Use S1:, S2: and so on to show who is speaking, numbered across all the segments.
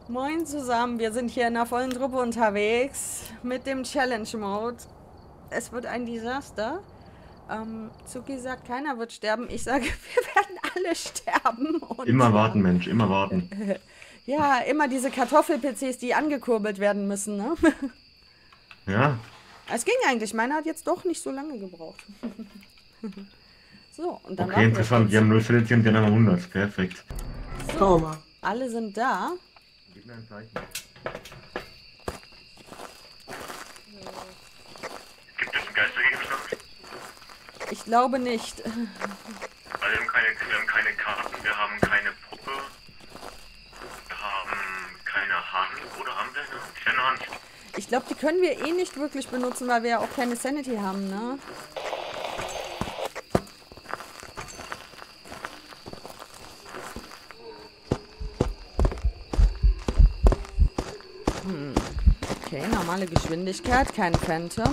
S1: Moin zusammen, wir sind hier in einer vollen Truppe unterwegs mit dem Challenge Mode. Es wird ein Desaster. Zuki sagt, keiner wird sterben. Ich sage, wir werden alle sterben. Und
S2: Immer warten, Mensch, immer warten.
S1: ja, immer diese Kartoffel-PCs, die angekurbelt werden müssen, ne?
S2: Ja,
S1: Es ging eigentlich. Meiner hat jetzt doch nicht so lange gebraucht. So, und dann
S2: okay,
S1: warten wir
S2: interessant.
S1: kurz.
S2: Die haben 0 Fälle und die anderen haben 100. Perfekt.
S1: So,
S3: Schau mal.
S1: alle sind da.
S2: Gib mir ein Zeichen.
S4: Gibt es einen Geistergegenstand?
S1: Ich glaube nicht.
S4: Also wir haben keine Karten, wir haben keine Puppe, wir haben keine Hand, oder haben wir eine? Ich eine Hand.
S1: Ich glaube, die können wir eh nicht wirklich benutzen, weil wir ja auch keine Sanity haben, ne? Okay, normale Geschwindigkeit, kein Phantom.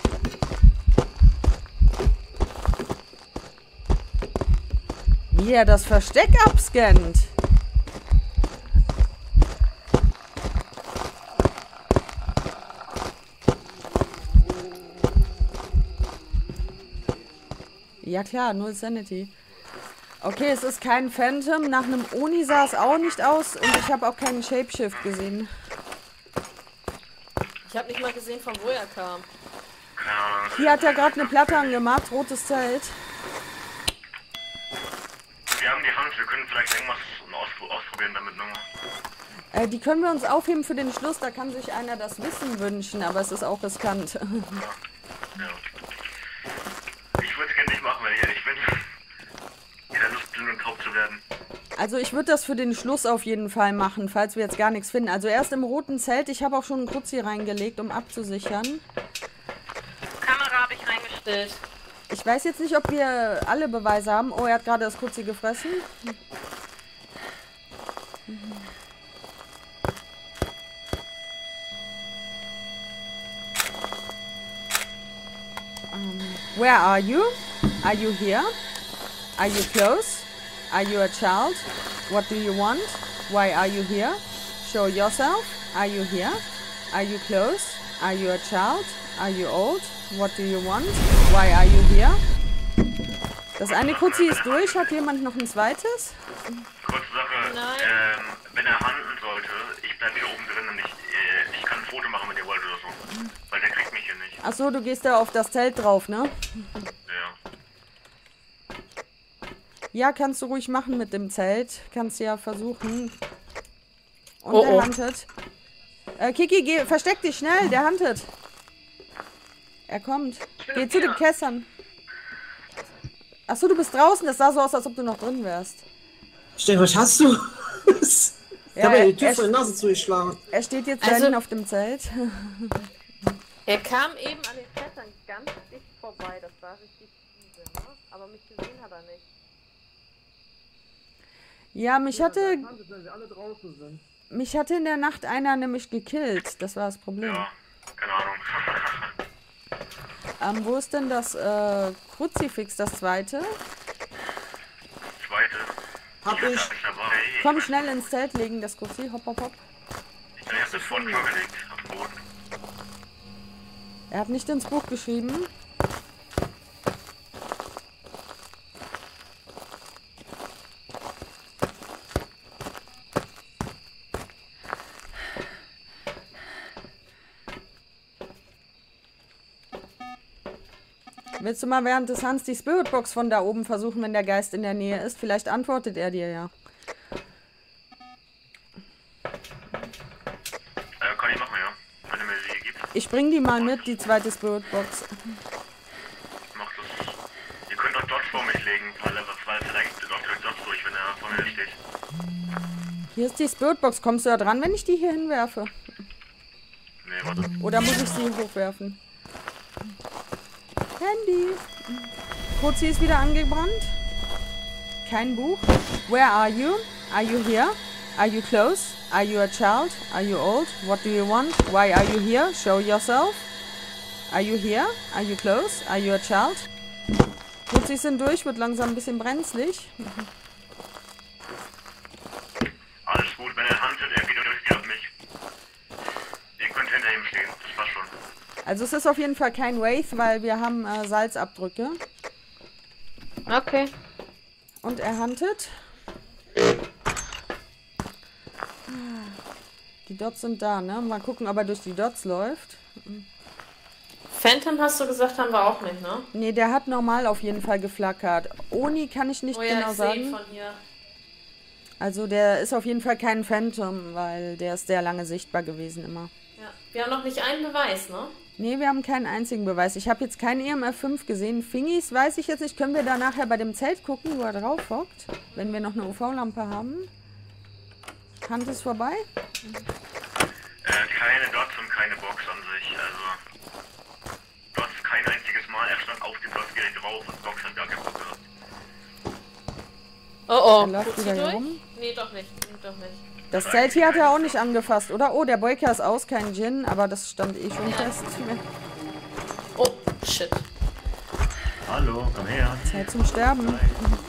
S1: Wie er das Versteck abscannt. Ja klar, null Sanity. Okay, es ist kein Phantom. Nach einem Oni sah es auch nicht aus und ich habe auch keinen Shapeshift gesehen.
S3: Ich habe nicht mal gesehen, von wo er kam.
S4: Keine Ahnung.
S1: Hier hat er gerade eine Platte angemacht, rotes Zelt.
S4: Wir haben die Hand, wir können vielleicht irgendwas ausprobieren damit nochmal.
S1: Die können wir uns aufheben für den Schluss, da kann sich einer das Wissen wünschen, aber es ist auch riskant.
S4: Ja. Ich würde es gerne nicht machen, wenn ich ehrlich bin. Keine Lust, blind und taub zu werden.
S1: Also ich würde das für den Schluss auf jeden Fall machen, falls wir jetzt gar nichts finden. Also erst im roten Zelt, ich habe auch schon einen Kruzzi reingelegt, um abzusichern.
S3: Kamera habe ich reingestellt.
S1: Ich weiß jetzt nicht, ob wir alle Beweise haben. Oh, er hat gerade das Kruzzi gefressen. Where are you? Are you here? Are you close? Are you a child? What do you want? Why are you here? Show yourself. Are you here? Are you close? Are you a child? Are you old? What do you want? Why are you here? Das eine Kruzzi ist durch. Hat jemand noch ein zweites?
S4: Kurze Sache,
S3: Nein.
S4: wenn er handeln sollte, ich bleib hier oben drin und ich kann ein Foto machen, wenn ihr wollt oder so. Weil der kriegt mich hier nicht.
S1: Achso, du gehst da auf das Zelt drauf, ne?
S4: Ja.
S1: Ja, kannst du ruhig machen mit dem Zelt. Kannst ja versuchen. Und
S3: Oh,
S1: der
S3: oh.
S1: huntet. Kiki, geh, versteck dich schnell, der huntet. Er kommt. Geh zu den Kessern. Achso, du bist draußen. Das sah so aus, als ob du noch drin wärst.
S5: Stell, was hast du? Ich
S1: Ja,
S5: habe ja die Tür
S1: er,
S5: vor die Nase zugeschlagen.
S1: er steht jetzt
S3: Also-
S1: da hinten auf dem Zelt.
S3: Er kam eben an den Klettern ganz dicht vorbei. Das war richtig übel, ne? Aber mich gesehen hat er nicht.
S1: Ja, mich hatte
S5: Wenn wir alle draußen sind.
S1: in der Nacht einer nämlich gekillt. Das war das Problem.
S4: Ja, keine Ahnung.
S1: Wo ist denn das Kruzifix, das zweite?
S4: Zweite.
S5: Hab
S4: Ich
S5: ich.
S4: hab nicht dabei.
S1: Komm schnell ins Zelt legen, das Kruzifix. Hopp, hopp, hopp.
S4: Ich hab das vorhin schon gelegt, auf dem Boden.
S1: Er hat nicht ins Buch geschrieben. Willst du mal während des Hans die Spiritbox von da oben versuchen, wenn der Geist in der Nähe ist? Vielleicht antwortet er dir ja.
S4: Kann ich machen, ja. Wenn er mir sie gibt,
S1: Ich bring die mal mit, die zweite Spiritbox.
S4: macht das. Ihr könnt auch Dodge vor mich legen, weil vielleicht läuft der Dodge durch, wenn er vor mir steht.
S1: Hier ist die Spiritbox. Kommst du da dran, wenn ich die hier hinwerfe?
S4: Nee, warte.
S1: Oder muss ich sie hochwerfen? Handy. Kruzzi ist wieder angebrannt. Kein Buch. Where are you? Are you here? Are you close? Are you a child? Are you old? What do you want? Why are you here? Show yourself. Are you here? Are you close? Are you a child? Krutzis sind durch, wird langsam ein bisschen brenzlig.
S4: Alles gut, wenn er handelt, er geht durch die
S1: Also es ist auf jeden Fall kein Wraith, weil wir haben Salzabdrücke.
S3: Okay.
S1: Und er huntet. Die Dots sind da, ne? Mal gucken, ob er durch die Dots läuft.
S3: Phantom hast du gesagt, haben wir auch nicht, ne?
S1: Ne, der hat normal auf jeden Fall geflackert. Oni kann ich nicht
S3: Oh ja,
S1: genau
S3: ich sehe ihn
S1: sagen.
S3: von hier.
S1: Also der ist auf jeden Fall kein Phantom, weil der ist sehr lange sichtbar gewesen immer.
S3: Ja. Wir haben noch nicht einen Beweis, ne?
S1: Ne, wir haben keinen einzigen Beweis. Ich habe jetzt keinen EMF 5 gesehen. Fingis weiß ich jetzt nicht. Können wir da nachher bei dem Zelt gucken, wo er drauf hockt? Wenn wir noch eine UV-Lampe haben. Hand ist vorbei?
S4: Keine Dots und keine Box an sich. Also, Dots kein einziges Mal. Er stand auf dem Dots direkt drauf und Box hat gar keinen Bock gehabt.
S3: Oh oh.
S1: Er läuft
S3: Guckt
S1: wieder
S3: sie
S1: hier
S3: durch?
S1: rum.
S3: Nee, doch nicht. Nee, doch nicht.
S1: Das Zelt hier hat er auch nicht angefasst, oder? Oh, der Breaker ist aus, kein Djinn, aber das stand eh schon fest.
S3: Oh, shit.
S2: Hallo, komm her.
S1: Zeit zum Sterben.
S2: Geil,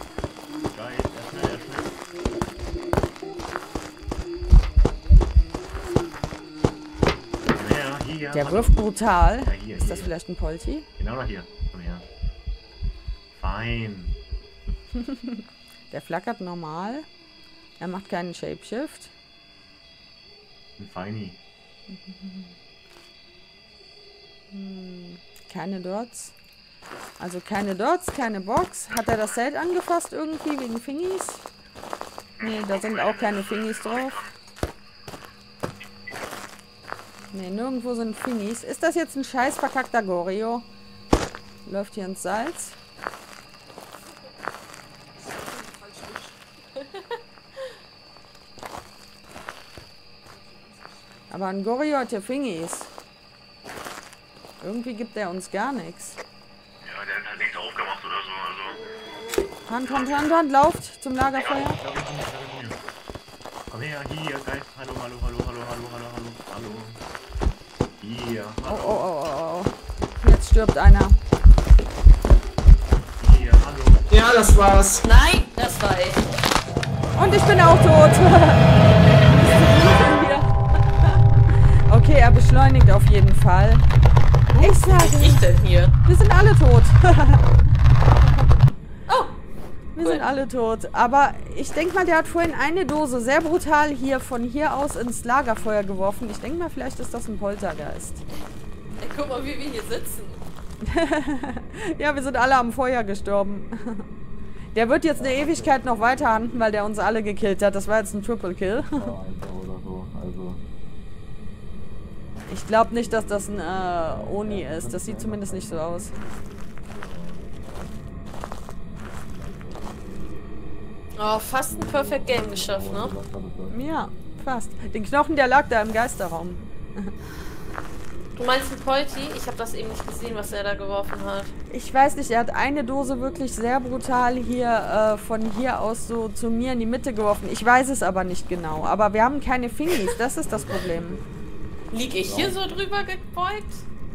S2: er schnell. Komm her, hier.
S1: Der
S2: hallo.
S1: wirft brutal.
S2: Ja, hier,
S1: Ist das
S2: hier.
S1: vielleicht ein Polti?
S2: Genau noch hier. Komm her. Fein.
S1: Der flackert normal. Er macht keinen Shapeshift.
S2: Ein Feini.
S1: Keine Dots. Also keine Dots, keine Box. Hat er das Zelt angefasst irgendwie wegen Fingis? Nee, da sind auch keine Fingis drauf. Nee, nirgendwo sind Fingis. Ist das jetzt ein scheiß verkackter Goryo? Läuft hier ins Salz. Aber ein Goryo hat ja Fingis. Irgendwie gibt er uns gar nichts.
S4: Ja, der hat halt nichts aufgemacht oder so. Also,
S1: Hand, lauft zum Lagerfeuer.
S2: Komm her, hier, Geist. Hallo. Hier, hallo.
S1: Oh. Jetzt stirbt einer.
S2: Hier, hallo.
S5: Ja, das war's.
S3: Nein, das war ich.
S1: Und ich bin auch tot. Okay, er beschleunigt auf jeden Fall. Ich sage,
S3: Ich denn hier?
S1: wir sind alle tot.
S3: Oh,
S1: Wir sind alle tot. Aber ich denke mal, der hat vorhin eine Dose sehr brutal hier von hier aus ins Lagerfeuer geworfen. Ich denke mal, vielleicht ist das ein Poltergeist.
S3: ey, guck mal, wie wir hier sitzen.
S1: Ja, wir sind alle am Feuer gestorben. Der wird jetzt eine Ewigkeit noch weiter handen, weil der uns alle gekillt hat. Das war jetzt ein Triple Kill. Ich glaube nicht, dass das ein Oni ist. Das sieht zumindest nicht so aus.
S3: Oh, fast ein Perfect Game geschafft, ne?
S1: Ja, fast. Den Knochen, der lag da im Geisterraum.
S3: Du meinst ein Polti? Ich habe das eben nicht gesehen, was er da geworfen hat.
S1: Ich weiß nicht, er hat eine Dose wirklich sehr brutal hier von hier aus so zu mir in die Mitte geworfen. Ich weiß es aber nicht genau. Aber wir haben keine Fingis, das ist das Problem.
S3: Lieg ich hier so drüber gebeugt?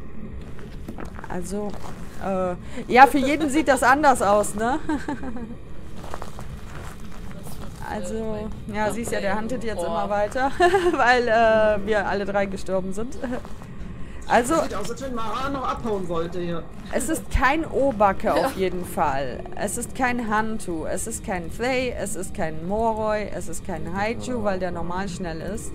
S1: Also, ja, für jeden sieht das anders aus, ne? Also, ja, siehst ja, der huntet jetzt immer weiter, weil wir alle drei gestorben sind. Also,
S5: Sieht aus, als wenn Mara noch abhauen wollte hier.
S1: es ist kein Obacke auf jeden Fall. Es ist kein Hantu, es ist kein Thay, es ist kein Moroi, es ist kein Haiju, weil der normal schnell ist.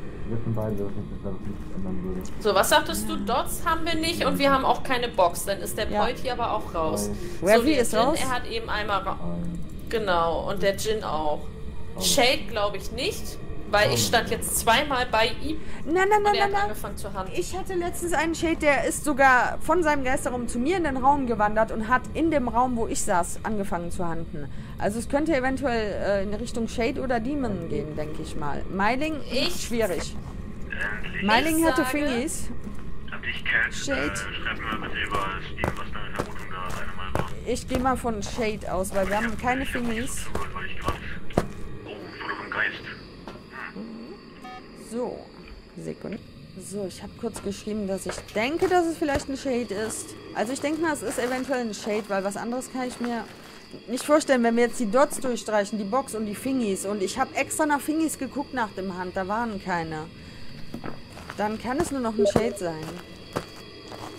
S3: So, was sagtest du? Dots haben wir nicht und wir haben auch keine Box. Dann ist der
S1: Ja.
S3: Polti aber auch raus.
S1: Ravi
S3: der
S1: ist
S3: Jin,
S1: raus.
S3: Er hat eben einmal genau, und der Jin auch. Shade glaube ich nicht, weil ich stand jetzt zweimal bei ihm
S1: Nein,
S3: und er hat angefangen zu handeln.
S1: Ich hatte letztens einen Shade, der ist sogar von seinem Geisterraum zu mir in den Raum gewandert und hat in dem Raum, wo ich saß, angefangen zu handen. Also es könnte eventuell in Richtung Shade oder Demon gehen, denke ich mal. Myling, schwierig.
S4: endlich.
S1: Myling hatte
S3: sage-
S1: Fingies.
S4: Hab dich Cat.
S1: Shade.
S4: Schreib mir mal bitte über Steam, was deine Vermutung da eine mal war.
S1: Ich gehe mal von Shade aus, weil wir haben keine Fingies.
S4: Zugehört, weil ich gerade. Oh, Foto vom Geist.
S1: So, Sekunde. So, ich habe kurz geschrieben, dass ich denke, dass es vielleicht ein Shade ist. Also ich denke mal, es ist eventuell ein Shade, weil was anderes kann ich mir nicht vorstellen, wenn wir jetzt die Dots durchstreichen, die Box und die Fingies. Und ich habe extra nach Fingies geguckt nach dem Hand, da waren keine. Dann kann es nur noch ein Shade sein.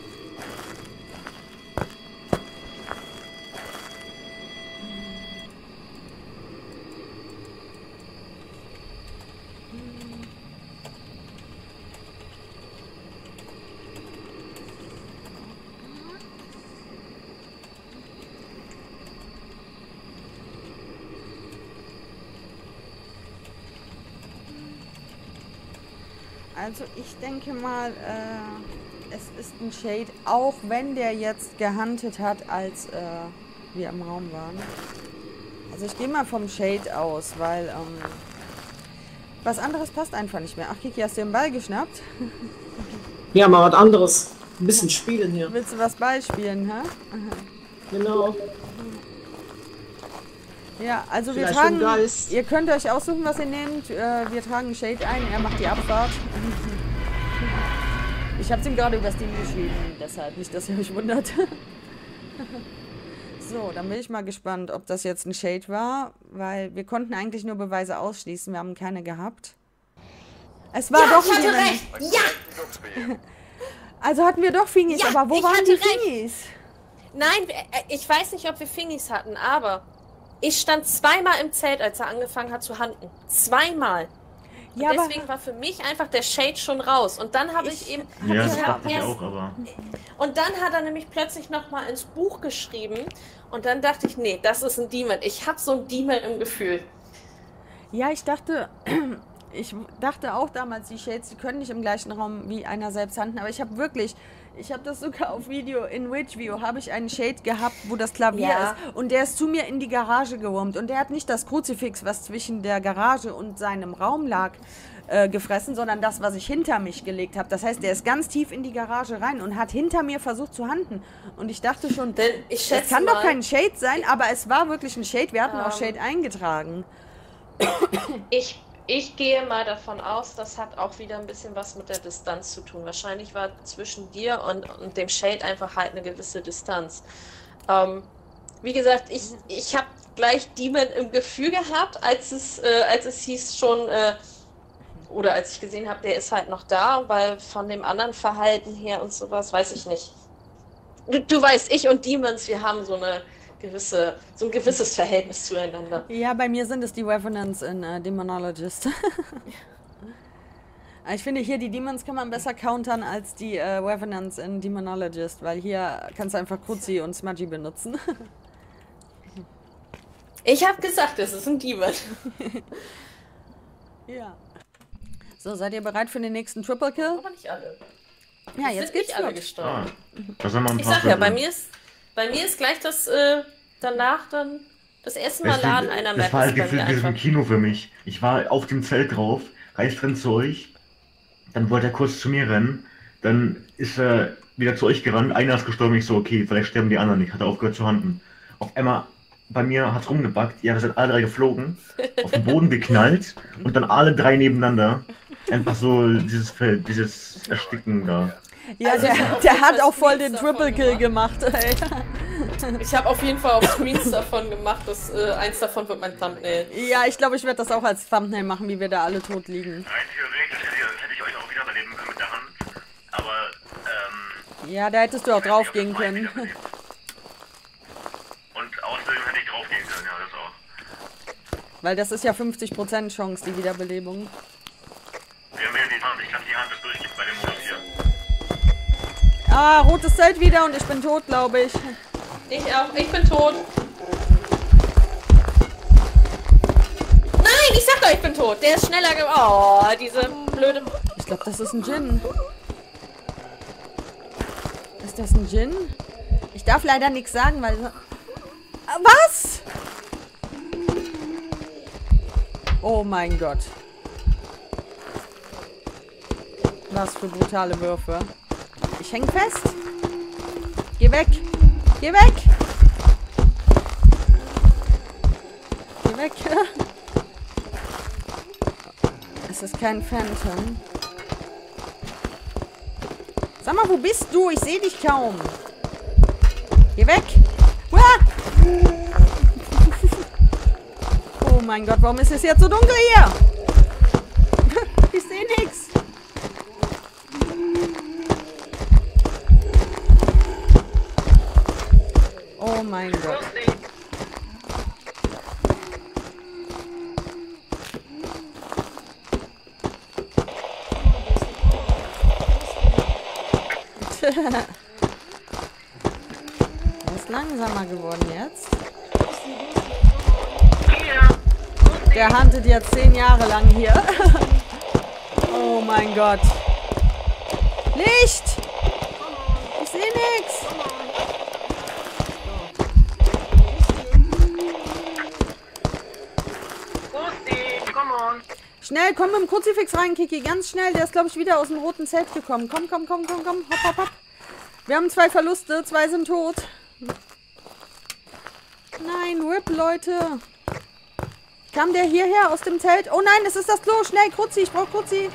S1: Also ich denke mal, es ist ein Shade, auch wenn der jetzt gehuntet hat, als wir im Raum waren. Also ich gehe mal vom Shade aus, weil was anderes passt einfach nicht mehr. Ach Kiki, hast du den Ball geschnappt?
S5: Ja, mal was anderes. Ein bisschen spielen hier.
S1: Willst du was Ball spielen, hä?
S5: Genau.
S1: Ja, also wir
S5: Vielleicht
S1: tragen,
S5: vom Geist.
S1: ihr könnt euch aussuchen, was ihr nehmt. Wir tragen Shade ein, er macht die Abfahrt. Ich habe es ihm gerade über Steam geschrieben, deshalb nicht, dass ihr euch wundert. So, dann bin ich mal gespannt, ob das jetzt ein Shade war, weil wir konnten eigentlich nur Beweise ausschließen, wir haben keine gehabt. Es war doch
S3: ich hatte
S1: jemand.
S3: recht! Ja!
S1: Also hatten wir doch Fingis,
S3: Ja,
S1: aber wo
S3: ich
S1: waren
S3: hatte
S1: die
S3: recht.
S1: Fingis?
S3: Nein, ich weiß nicht, ob wir Fingis hatten, aber ich stand zweimal im Zelt, als er angefangen hat zu hunten. Zweimal. Und
S1: Ja, aber
S3: deswegen war für mich einfach der Shade schon raus. Und dann habe ich eben...
S2: Ja, das
S3: ich hab
S2: dachte ich
S3: erst-
S2: auch, aber.
S3: Und dann hat er nämlich plötzlich nochmal ins Buch geschrieben. Und dann dachte ich, nee, das ist ein Demon. Ich habe so ein Demon im Gefühl.
S1: ja, ich dachte auch damals, die Shades, die können nicht im gleichen Raum wie einer selbst hunten, aber ich habe das sogar auf Video, in Witchview habe ich einen Shade gehabt, wo das Klavier
S3: Ja.
S1: ist und der ist zu mir in die Garage gewurmt und der hat nicht das Kruzifix, was zwischen der Garage und seinem Raum lag, gefressen, sondern das, was ich hinter mich gelegt habe. Das heißt, der ist ganz tief in die Garage rein und hat hinter mir versucht zu hunten. Und ich dachte schon,
S3: Denn ich
S1: das
S3: schätze
S1: kann doch
S3: mal,
S1: kein Shade sein, aber es war wirklich ein Shade. Wir hatten auch Shade eingetragen.
S3: Ich gehe mal davon aus, das hat auch wieder ein bisschen was mit der Distanz zu tun. Wahrscheinlich war zwischen dir und dem Shade einfach halt eine gewisse Distanz. Wie gesagt, ich habe gleich Demon im Gefühl gehabt, als es hieß schon, oder als ich gesehen habe, der ist halt noch da, weil von dem anderen Verhalten her und sowas, weiß ich nicht. Du weißt, ich und Demons, wir haben so ein gewisses Verhältnis zueinander.
S1: Ja, bei mir sind es die Revenants in Demonologist. Ich finde hier, die Demons kann man besser countern als die Revenants in Demonologist, weil hier kannst du einfach Kruzi und Smudgy benutzen.
S3: Ich habe gesagt, es ist ein Demon.
S1: Ja. So, seid ihr bereit für den nächsten Triple Kill?
S3: Aber nicht alle.
S1: Ja, jetzt
S3: Sind
S1: geht's
S3: nicht alle
S1: los.
S3: gestorben.
S2: Da sind wir ein
S3: Ich
S2: paar
S3: sag ja,
S2: Viertel.
S3: bei mir ist gleich das danach dann das erste Mal
S2: Weißt du,
S3: Laden einer
S2: das war halt
S3: Map ist bei mir
S2: gefühlt wie so ein
S3: einfach.
S2: Kino für mich. Ich war auf dem Zelt drauf, Reis rennt zu euch, dann wollte er kurz zu mir rennen, dann ist er wieder zu euch gerannt, einer ist gestorben, ich so, okay, vielleicht sterben die anderen nicht, hat er aufgehört zu handeln. Auf einmal, bei mir hat's rumgebackt, ja, wir sind alle drei geflogen, auf den Boden geknallt und dann alle drei nebeneinander. Einfach so dieses Ersticken da.
S1: Ja,
S3: Also, ich hab
S1: der
S3: auf
S1: der
S3: jeden
S1: hat
S3: Fall
S1: auch voll
S3: Screens
S1: den
S3: davon
S1: Triple Kill gemacht. Ey.
S3: Ich habe auf jeden Fall auch Screens davon gemacht, dass eins davon wird mein Thumbnail.
S1: Ja, ich glaube, ich werde das auch als Thumbnail machen, wie wir da alle tot liegen.
S4: Rein theoretisch hätte ich euch auch wieder überleben können mit der Hand. Aber,
S1: Ja, da hättest du auch
S4: hätte
S1: drauf
S4: ich
S1: gehen
S4: auf zwei
S1: können.
S4: wiederbelebt. Und außerdem hätte ich drauf gehen können, ja, das auch.
S1: Weil das ist ja 50% Chance, die Wiederbelebung.
S4: Wir haben ja die Hand, ich glaube, die Hand ist durchgeht bei dem Modus hier.
S1: Ah, rotes Zelt wieder und ich bin tot, glaube ich.
S3: Ich auch, ich bin tot. Nein, ich sag doch, ich bin tot. Der ist schneller geworden. Oh, diese blöde...
S1: Ich glaube, das ist ein Djinn. Ist das ein Djinn? Ich darf leider nichts sagen, weil... Was? Oh mein Gott. Was für brutale Würfe. Ich häng fest. Geh weg. Geh weg. Geh weg. Es ist kein Phantom. Sag mal, wo bist du? Ich sehe dich kaum. Geh weg. Uah! Oh mein Gott, warum ist es jetzt so dunkel hier? Ich sehe nichts. Oh mein Gott. Er ist langsamer geworden jetzt. Der huntet jetzt 10 Jahre lang hier. Oh mein Gott. Licht! Ich sehe nichts. Schnell, komm mit dem Kruzifix rein, Kiki. Ganz schnell. Der ist, glaube ich, wieder aus dem roten Zelt gekommen. Komm. Hopp, hopp, hopp. Wir haben 2 Verluste. 2 sind tot. Nein, RIP, Leute. Kam der hierher aus dem Zelt? Oh nein, es ist das Klo. Schnell, Kruzi. Ich brauche Kruzi.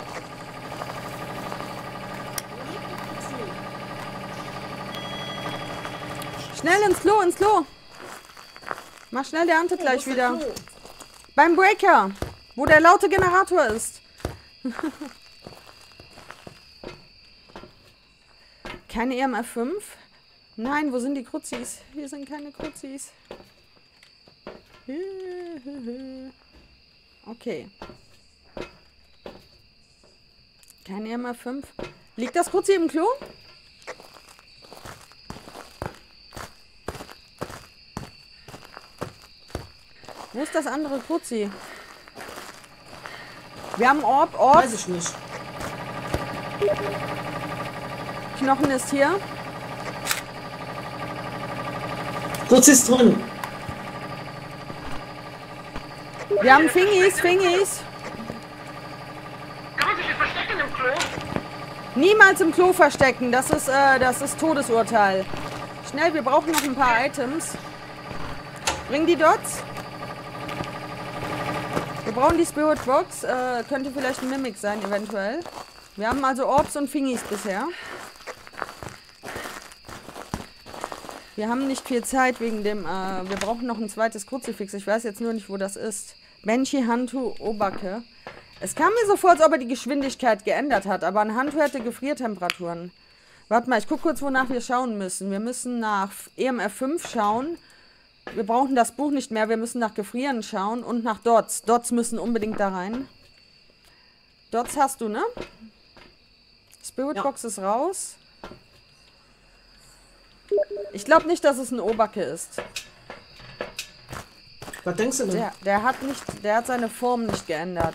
S1: Schnell ins Klo. Mach schnell, der Ante gleich wieder. Beim Breaker. Wo der laute Generator ist. Keine EMF 5? Nein, wo sind die Kruzis? Hier sind keine Kruzis. Okay. Keine EMF 5. Liegt das Kruzi im Klo? Wo ist das andere Kruzi? Wir haben Orb.
S5: Weiß ich nicht.
S1: Knochen ist hier.
S5: Kurz ist drin.
S1: Wir haben Fingis.
S6: Kann man sich jetzt verstecken im Klo?
S1: Niemals im Klo verstecken. Das ist Todesurteil. Schnell, wir brauchen noch ein paar Items. Bring die Dots. Wir brauchen die Spirit Box. Könnte vielleicht ein Mimic sein, eventuell. Wir haben also Orbs und Fingis bisher. Wir haben nicht viel Zeit wegen dem... wir brauchen noch ein zweites Kruzifix. Ich weiß jetzt nur nicht, wo das ist. Banshee, Hantu, Obake. Es kam mir so vor, als ob er die Geschwindigkeit geändert hat. Aber ein Hantu hätte Gefriertemperaturen. Warte mal, ich gucke kurz, wonach wir schauen müssen. Wir müssen nach EMF 5 schauen. Wir brauchen das Buch nicht mehr. Wir müssen nach Gefrieren schauen und nach Dots. Dots müssen unbedingt da rein. Dots hast du, ne? Spirit Box ist raus. Ich glaube nicht, dass es ein Obake ist.
S5: Was denkst du denn?
S1: Der hat seine Form nicht geändert.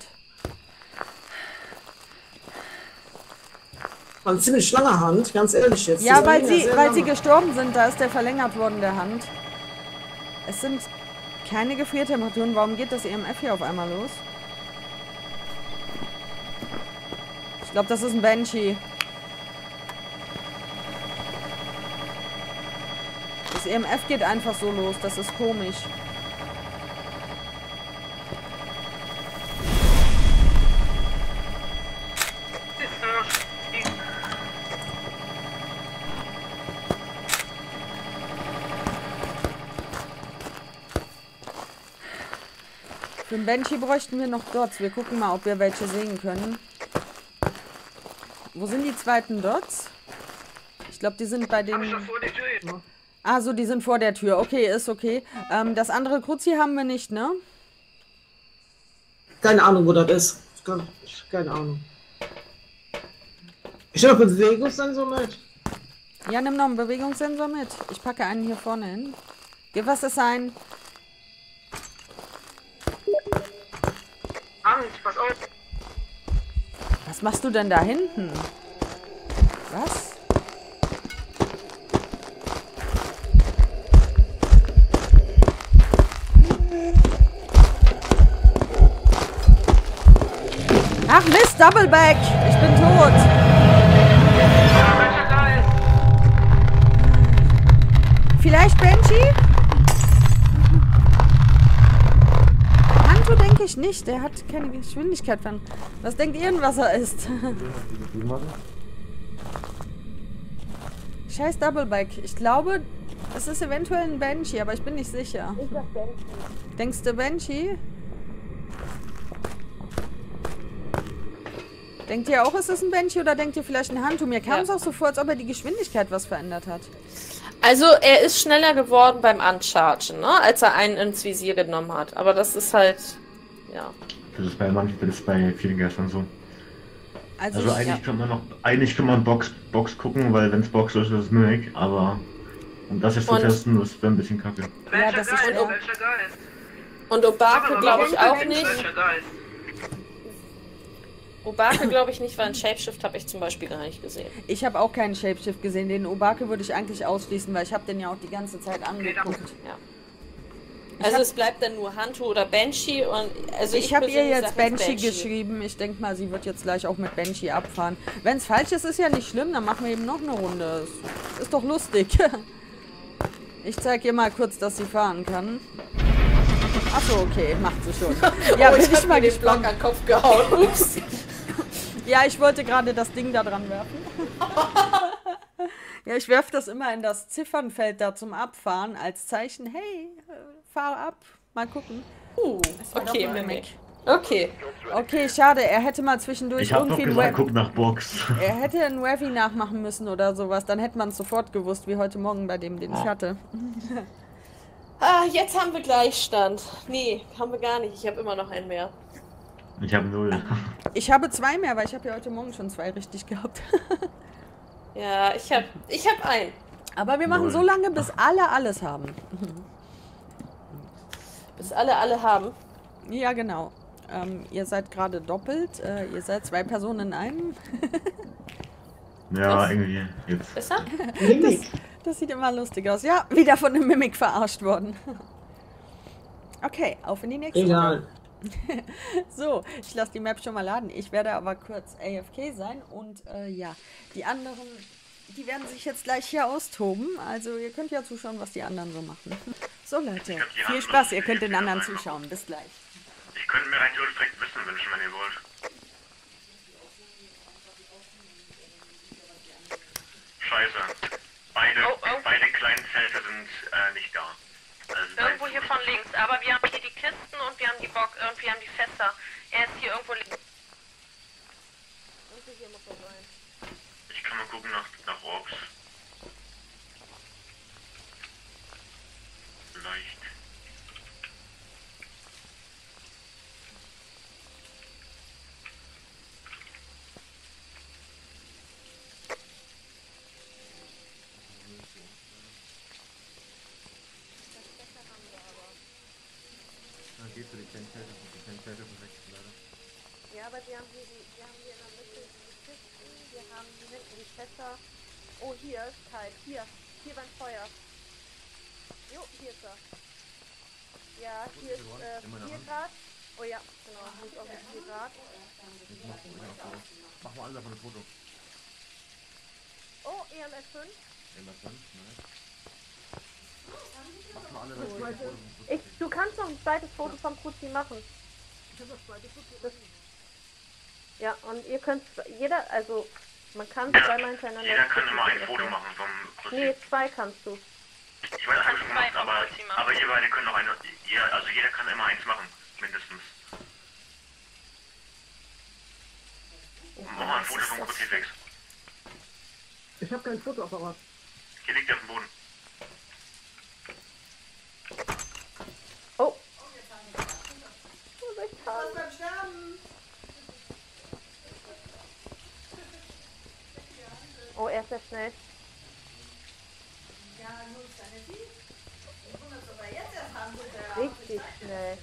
S5: Eine ziemlich lange Hand, ganz ehrlich jetzt.
S1: Ja, weil sie gestorben sind, da ist der verlängert worden, der Hand. Es sind keine Gefriertemperaturen. Warum geht das EMF hier auf einmal los? Ich glaube, das ist ein Banshee. Das EMF geht einfach so los. Das ist komisch. Für den Banshee bräuchten wir noch Dots. Wir gucken mal, ob wir welche sehen können. Wo sind die zweiten Dots? Ich glaube, die sind bei den... Ah, so, die sind vor der Tür. Okay, ist okay. Das andere Kruzi haben wir nicht, ne?
S5: Keine Ahnung, wo das ist. Keine Ahnung. Ich habe einen Bewegungssensor mit.
S1: Ja, nimm noch einen Bewegungssensor mit. Ich packe einen hier vorne hin. Gib was es sein.
S6: Angst, pass auf.
S1: Was machst du denn da hinten? Was? Ach Mist, Doubleback! Ich bin tot!
S6: Welcher da ist?
S1: Vielleicht Banshee? Hantu denke ich nicht. Der hat keine Geschwindigkeit von... Was denkt ihr denn, was er ist? Scheiß Doubleback. Ich glaube, es ist eventuell ein Banshee, aber ich bin nicht sicher. Ich sag Banshee. Denkst du Banshee? Denkt ihr auch, es ist ein Banshee oder denkt ihr vielleicht ein Hantu? Mir kam es auch so vor, als ob er die Geschwindigkeit was verändert hat.
S3: Also er ist schneller geworden beim Unchargen, ne? Als er einen ins Visier genommen hat. Aber das ist halt, ja.
S2: Das ist bei manchen, das ist bei vielen Geistern so.
S1: Also
S2: eigentlich kann man Box gucken, weil wenn es Box ist, ist es Mimic, aber um das jetzt zu testen, das wäre ein bisschen kacke.
S6: Welcher
S1: das ist
S6: Geist?
S1: schwer.
S6: Welcher Geist?
S3: Und Obake glaube ich auch nicht.
S6: Welcher Geist?
S3: Obake glaube ich nicht, weil ein Shapeshift habe ich zum Beispiel gar nicht gesehen.
S1: Ich habe auch keinen Shapeshift gesehen. Den Obake würde ich eigentlich ausschließen, weil ich habe den ja auch die ganze Zeit angeguckt.
S3: Ja. Also es bleibt dann nur Hantu oder Banshee und also
S1: Ich habe ihr
S3: persönlich
S1: jetzt
S3: sag
S1: Banshee geschrieben. Ich denke mal, sie wird jetzt gleich auch mit Banshee abfahren. Wenn es falsch ist, ist ja nicht schlimm. Dann machen wir eben noch eine Runde. Ist doch lustig. Ich zeige ihr mal kurz, dass sie fahren kann. Achso, okay, macht sie schon. Ja, bin ich mal gespannt.
S3: an den Kopf gehauen. Ups.
S1: Ja, ich wollte gerade das Ding da dran werfen. Ja, ich werfe das immer in das Ziffernfeld da zum Abfahren als Zeichen. Hey, fahr ab. Mal gucken.
S3: Okay,
S1: doch mal
S3: Mimic. Okay.
S1: Okay, schade. Er hätte mal zwischendurch
S2: Ich hab doch
S1: irgendwie
S2: gesagt, guck nach Box.
S1: Er hätte einen Wavy nachmachen müssen oder sowas. Dann hätte man es sofort gewusst, wie heute Morgen bei dem, den ich hatte.
S3: Ah, jetzt haben wir Gleichstand. Nee, haben wir gar nicht. Ich habe immer noch einen mehr.
S2: Ich habe 0.
S1: Ich habe 2 mehr, weil ich habe ja heute Morgen schon 2 richtig gehabt.
S3: Ja, ich hab einen.
S1: Aber wir machen so lange, bis alle alles haben.
S3: Bis alle haben.
S1: Ja, genau. Ihr seid gerade doppelt. Ihr seid 2 Personen in einem.
S2: Ja,
S3: Was?
S2: irgendwie. Jetzt.
S3: Besser?
S5: Mimik.
S1: Das sieht immer lustig aus. Ja, wieder von dem Mimik verarscht worden. Okay, auf in die nächste
S5: Egal.
S1: Runde. So, ich lasse die Map schon mal laden. Ich werde aber kurz AFK sein und ja, die anderen, die werden sich jetzt gleich hier austoben. Also ihr könnt ja zuschauen, was die anderen so machen. So Leute, viel Spaß, ihr könnt den anderen zuschauen. Bis gleich.
S4: Ich könnte mir rein theoretisch direkt Wissen wünschen, wenn ihr wollt. Scheiße. Beide kleinen Zelte sind nicht da. Also
S6: Irgendwo hier von links. Aber wir haben hier die Kisten und wir haben die Box und wir haben die Fässer. Er ist hier irgendwo links.
S4: ich kann mal gucken nach Orks. Vielleicht.
S2: Geht für die kleinen Zelte von rechts leider.
S3: Ja, aber wir haben hier in der Mitte die Kisten, wir haben hier hinten die Fässer. Oh, hier ist kalt. Hier beim Feuer. Jo, hier ist er. Ja, hier ist 4 Grad. Oh ja, genau, hier ist auch 4 Grad.
S2: Mach mal alle davon ein Foto.
S3: Oh, EMS 5.
S2: Mach mal alle davon ein Foto.
S3: Du kannst noch ein zweites Foto vom Kruzi machen. Ja, und ihr könnt, man kann zweimal hintereinander.
S4: Jeder kann immer ein Foto machen vom Kruzi.
S3: Nee, 2 kannst du.
S4: Ich weiß, habe ich schon gemacht, aber ihr beide können noch eine. Also jeder kann immer eins machen, mindestens. Mach mal ein Foto vom Kruzifix.
S5: Ich habe kein Fotoapparat.
S4: Hier liegt er auf dem Boden.
S3: Oh. Oh, er ist sehr schnell. Richtig schnell.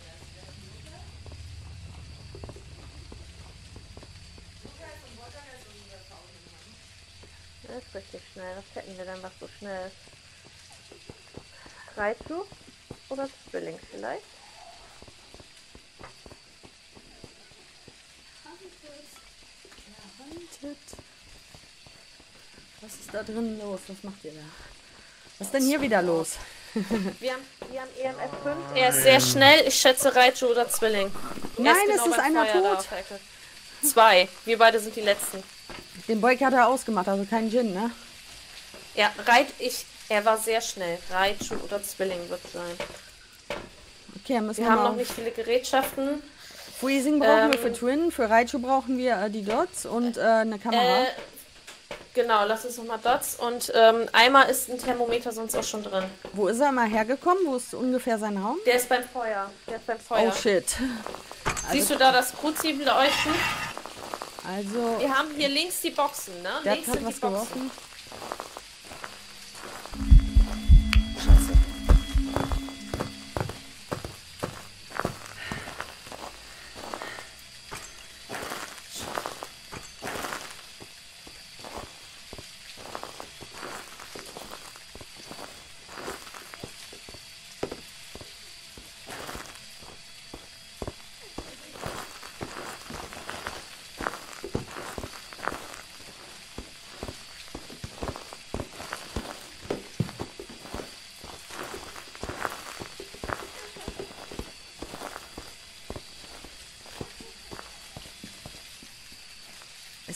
S3: Das ist richtig schnell. Was hätten wir denn, was so schnell ist? Raichu oder Zwilling vielleicht?
S1: Was ist da drin los? Was macht ihr da? Was ist denn hier wieder los?
S3: Wir haben EMF 5. Er ist sehr schnell. Ich schätze Raichu oder Zwilling.
S1: Nein, es ist einer tot.
S3: 2. Wir beide sind die Letzten.
S1: Den Boyk hat er ausgemacht, also kein Djinn, ne?
S3: Ja, er war sehr schnell. Raichu oder Zwilling wird sein.
S1: Okay, müssen
S3: Wir haben noch nicht viele Gerätschaften.
S1: Freezing brauchen wir für Twin, für Raichu brauchen wir die Dots und eine Kamera.
S3: Genau, lass uns nochmal Dots. Und einmal ist ein Thermometer sonst auch schon drin.
S1: Wo ist er mal hergekommen? Wo ist ungefähr sein Raum?
S3: Der ist beim Feuer.
S1: Oh shit.
S3: Siehst du da das Kruzi leuchten?
S1: Also.
S3: Wir haben hier links die Boxen, ne?
S1: Der
S3: Links
S1: hat
S3: sind
S1: was
S3: die Boxen.
S1: geworfen.
S3: Scheiße.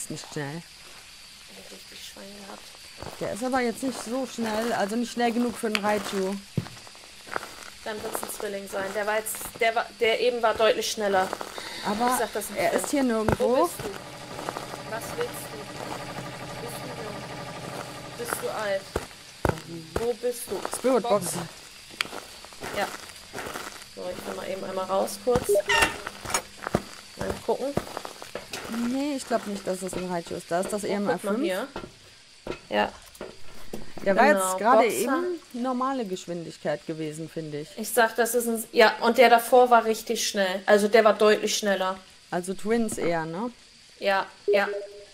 S1: ist nicht schnell.
S3: Richtig Schwein gehabt.
S1: Der ist aber jetzt nicht so schnell, also nicht schnell genug für einen Raichu.
S3: Dann wird es ein Zwilling sein. Der eben war deutlich schneller.
S1: Aber
S3: Ich sag, das ist
S1: er
S3: ein
S1: ist hier
S3: Wo
S1: nirgendwo.
S3: bist du? Was willst du? Bist du jung? Bist du alt? Wo bist du?
S1: Spirit Box.
S3: Ja. So, ich will mal eben einmal raus kurz. Mal gucken.
S1: Nee, ich glaube nicht, dass es ein Raichu ist. Da ist das
S3: Guck mal
S1: EMF5.
S3: hier. Ja.
S1: Der war
S3: Genau,
S1: jetzt gerade
S3: Boxer.
S1: eben normale Geschwindigkeit gewesen, finde ich.
S3: Ich sag, das ist ein... Ja, und der davor war richtig schnell. Also der war deutlich schneller.
S1: Also Twins eher, ne?
S3: Ja, ja.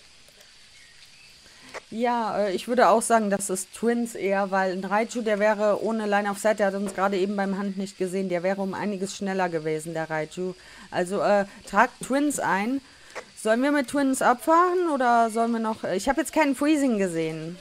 S1: Ja, ich würde auch sagen, das ist Twins eher, weil ein Raichu, der wäre ohne Line of Sight, der hat uns gerade eben beim Hand nicht gesehen, der wäre um einiges schneller gewesen, der Raichu. Also tragt Twins ein. Sollen wir mit Twins abfahren oder sollen wir noch... Ich habe jetzt keinen Freezing gesehen.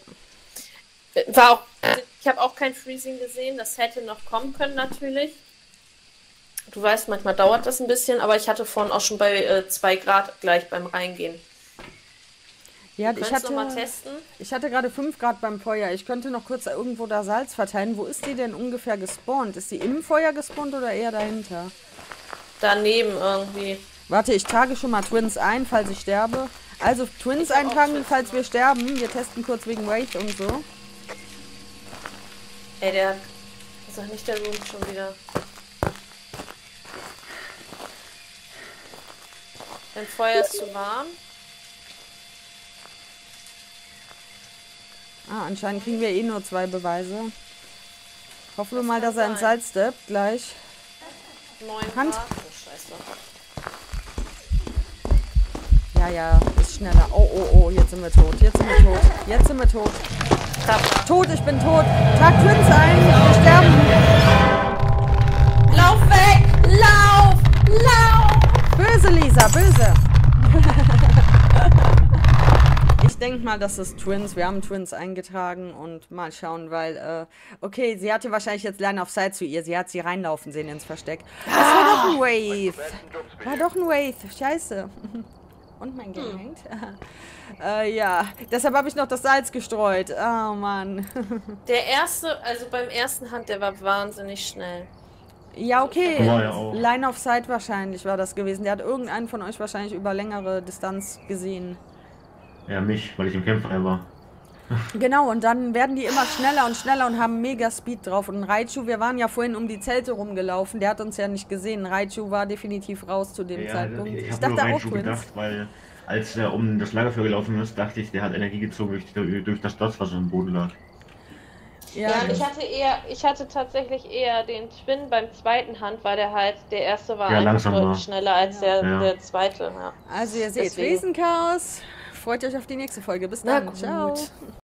S3: Ich habe auch kein Freezing gesehen. Das hätte noch kommen können natürlich. Du weißt, manchmal dauert das ein bisschen, aber ich hatte vorhin auch schon bei 2 Grad gleich beim Reingehen.
S1: Ja,
S3: Du kannst noch mal testen.
S1: ich hatte gerade 5 Grad beim Feuer. Ich könnte noch kurz irgendwo da Salz verteilen. Wo ist die denn ungefähr gespawnt? Ist sie im Feuer gespawnt oder eher dahinter?
S3: Daneben irgendwie.
S1: Warte, ich trage schon mal Twins ein, falls ich sterbe. Also Twins
S3: hab auch
S1: eintragen,
S3: Twins
S1: falls wir sterben. Wir testen kurz wegen Wraith und so.
S3: Ey, der... Sag nicht, der Room schon wieder. Dein Feuer ist zu warm.
S1: Ah, anscheinend kriegen wir eh nur 2 Beweise. Hoffen wir mal,
S3: kann
S1: dass er ins
S3: sein.
S1: Salz steppt gleich.
S3: 9
S1: Hand.
S3: Grad. Oh, scheiße.
S1: Ja, ja, ist schneller. Oh, oh, oh, jetzt sind wir tot. Jetzt sind wir tot. Jetzt sind wir tot. Tot, ich bin tot. Trag Twins ein. Wir sterben.
S3: Lauf weg! Lauf! Lauf!
S1: Böse, Lisa, böse. Ich denke mal, das ist Twins. Wir haben Twins eingetragen und mal schauen, weil, okay, sie hatte wahrscheinlich jetzt Line of Sight zu ihr. Sie hat sie reinlaufen sehen ins Versteck. Das war doch ein Wraith. War doch ein Wraith. Scheiße. Und mein Game hängt. Ja, deshalb habe ich noch das Salz gestreut. Oh, Mann.
S3: Der erste, also beim ersten Hand, der war wahnsinnig schnell.
S1: Ja, okay.
S2: War ja auch.
S1: Line of Sight wahrscheinlich war das gewesen. Der hat irgendeinen von euch wahrscheinlich über längere Distanz gesehen.
S2: Ja, mich, weil ich im Campfire war.
S1: Genau, und dann werden die immer schneller und schneller und haben mega Speed drauf. Und ein Raichu, wir waren ja vorhin um die Zelte rumgelaufen, der hat uns ja nicht gesehen. Ein Raichu war definitiv raus zu dem
S2: Ja,
S1: Zeitpunkt.
S2: ich
S1: Ich
S2: habe nur
S1: dachte auch
S2: Raichu
S1: Twins.
S2: gedacht, weil als er um das Lagerfeuer gelaufen ist, dachte ich, der hat Energie gezogen durch das Dots, was im Boden lag.
S1: Ja,
S3: Ja, und ich hatte tatsächlich eher den Twin beim zweiten Hand, weil der halt, der erste war
S2: Ja,
S3: einfach
S2: langsam
S3: deutlich
S2: war.
S3: schneller als
S2: Ja.
S3: der zweite. Ja.
S1: also ihr seht,
S3: Deswegen.
S1: Riesenchaos. Freut euch auf die nächste Folge. Bis
S3: Na
S1: dann. Ciao.
S3: gut.